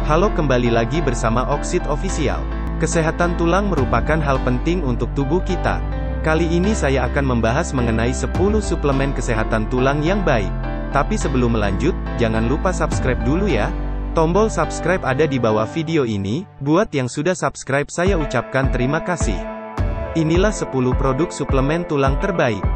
Halo, kembali lagi bersama Oksid Official. Kesehatan tulang merupakan hal penting untuk tubuh kita. Kali ini saya akan membahas mengenai 10 suplemen kesehatan tulang yang baik. Tapi sebelum melanjut, jangan lupa subscribe dulu ya. Tombol subscribe ada di bawah video ini. Buat yang sudah subscribe, saya ucapkan terima kasih. Inilah 10 produk suplemen tulang terbaik.